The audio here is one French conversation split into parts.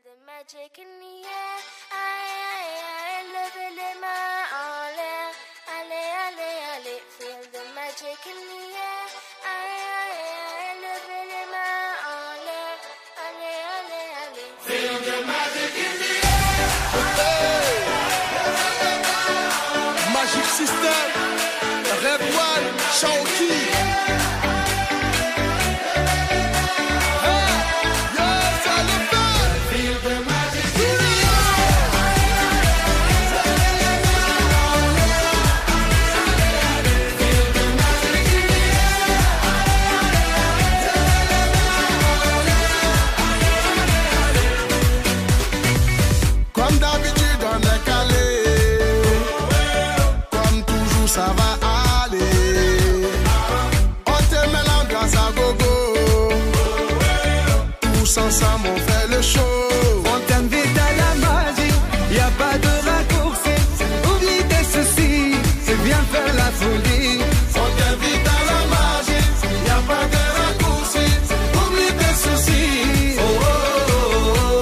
the magic in the air. Aïe, levez les mains en l'air. Allez, allez, allez, feel the magic in the air. Aïe, levez les mains en l'air. Allez, allez, allez, feel the magic in the air. Magic System, Red One, Shawty. Comme d'habitude on est calé, comme toujours ça va aller. On te met l'ambiance à gogo, tous ensemble on fait le show. On t'invite à la magie, y a pas de raccourci. Oublie tes soucis, c'est bien faire la folie. On t'invite à la magie, y a pas de raccourci. Oublie tes soucis. Oh, oh, oh, oh.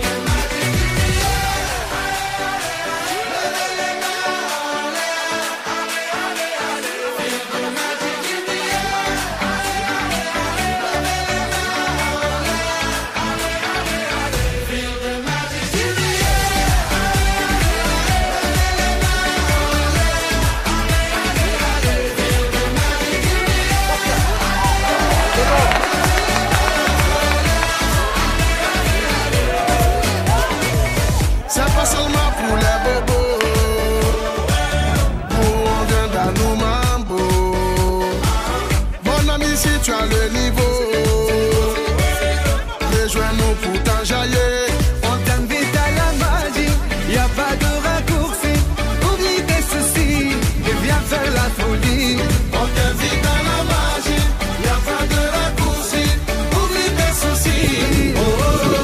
C'est pas seulement pour les bobos, pour on vient dans nos mambo. Mon ami, si tu as le niveau, rejoins-nous pour t'enjailler. On t'invite à la magie, y a pas de raccourci. Oublie tes soucis, et viens faire la folie. On t'invite à la magie, y a pas de raccourci. Oublie tes soucis. Oh, oh, oh, oh.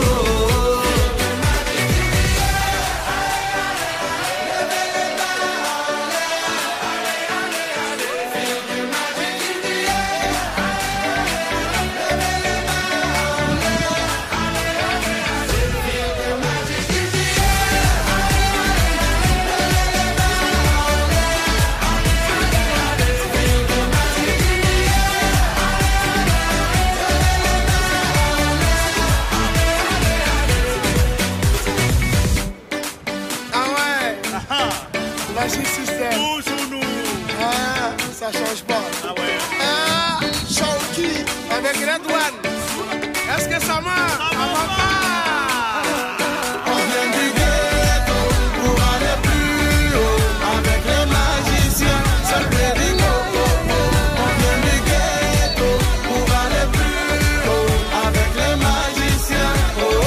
Ah ouais, Magic System. Toujours nous. Ah, ça change pas. Ah ouais. Ah, Shawty avec Red One. Est-ce que ça marche? Ça va pas. On vient du ghetto pour aller plus haut avec les magiciens. Seul Péringo. On vient du ghetto pour aller plus haut avec les magiciens. Oh, oh, oh.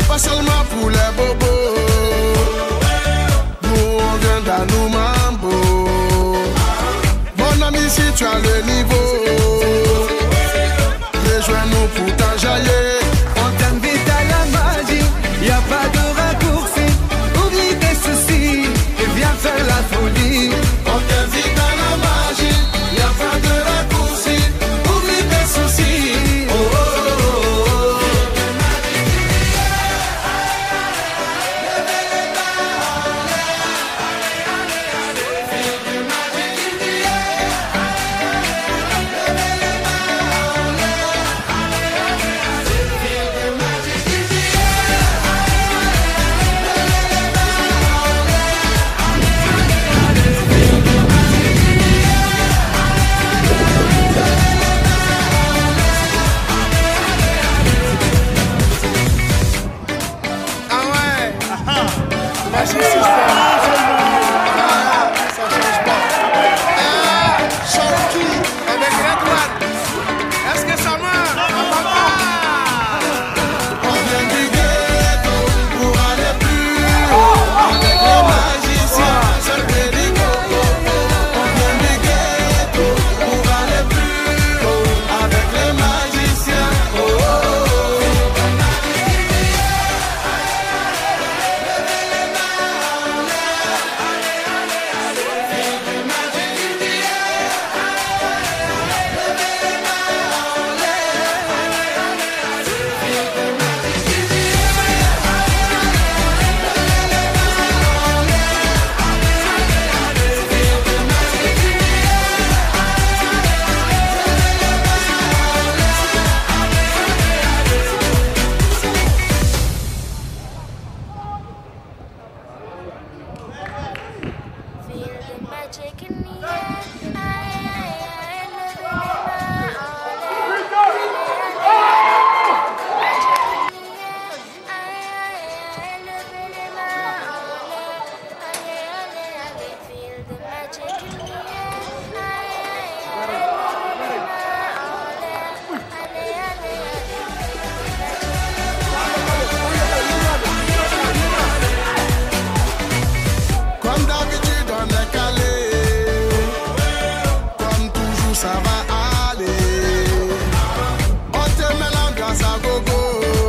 pas seulement pour les bobos. Nous on vient d'Anou Mambo. Mon ami, si tu as le niveau, rejoins-nous pour t'enjailler. On t'invite à la magie, y a pas de raccourci. Oublie tes soucis et viens faire la folie. On t'invite à la magie, y a pas de raccourci. Oublie tes soucis. Oh, oh, oh, oh. Magic System. Ah, ça change pas. Ah, Shawky avec Red One. Est-ce que ça marche? On vient du ghetto pour aller plus haut. Avec les magiciens, seul pédico. On vient du ghetto pour aller plus haut. Avec les magiciens. Oh, oh, oh. Feel the magic in the air. Aïe, levez les mains en l'air. Magic in the air. Aïe, levez les mains en l'air. Allez, feel the magic in the air. Aïe, levez les mains en l'air. Allez. Comme d'habitude on est calé. Comme toujours ça va aller. On te met l'ambiance à gogo.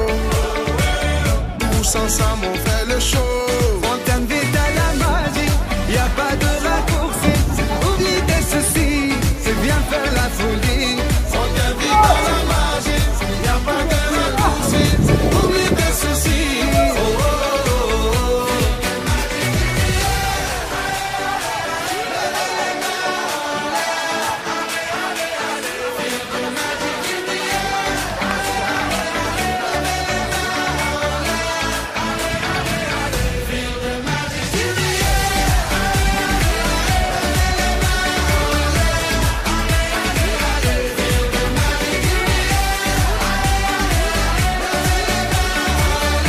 Tous ensemble on fait le show. On t'invite à la magie, y a pas de raccourci. Oublie tes soucis et viens faire la folie. On t'invite à la magie, y a pas de raccourci. Oublie tes soucis. Oh, oh, oh, oh.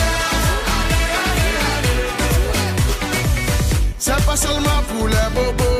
C'est pas seulement pour les bobos.